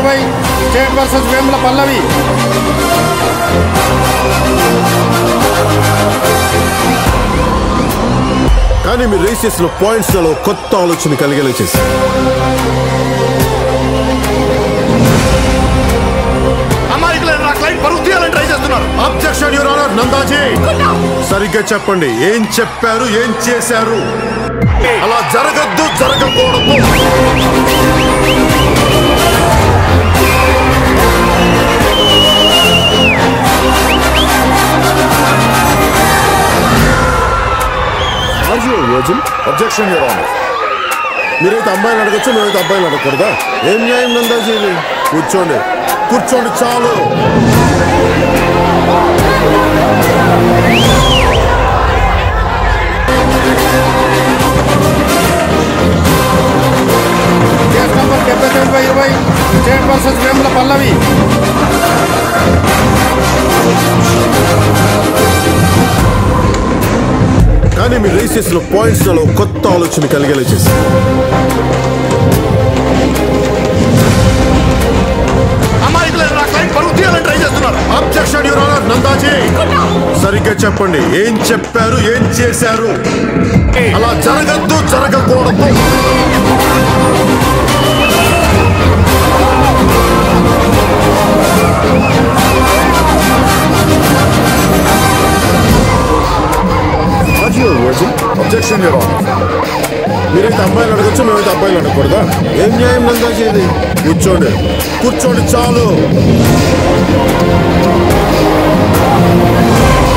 2020 state versus Vemula Pallavi. కానీ మీరు race చేసిన పాయింట్స్ లలో కొత్త ఆలోచన కలిగేలా చేసి అబ్జెక్షన్ యువర్ ఆనర్. నందాజీ సరిగ్గా చెప్పండి, ఏం చెప్పారు, ఏం చేశారు? అలా జరగద్దు, జరగకూడదు. Objection your honour. మీరైతే అమ్మాయిలు అడగచ్చు, మేమైతే అబ్బాయిలు అడగకూడదా? ఏం న్యాయం నందాజీ? కూర్చోండి, కూర్చోండి చాలు. Case number 79/20 state versus Vemula Pallavi. కానీ మీరు రేస్ చేసిన పాయింట్స్ లలో కొత్త ఆలోచన కలిగేలా చేసి అబ్జెక్షన్ యువర్ ఆనర్. నందాజీ సరిగ్గా చెప్పండి, ఏం చెప్పారు, ఏం చేశారు? అలా జరగద్దు, జరగకూడదు. Objection your honour. మీరైతే అమ్మాయిలు అడగచ్చు, మేమైతే అబ్బాయిలు అడగకూడదా? ఏం న్యాయం నందాజీ? కూర్చోండి, కూర్చోండి చాలు.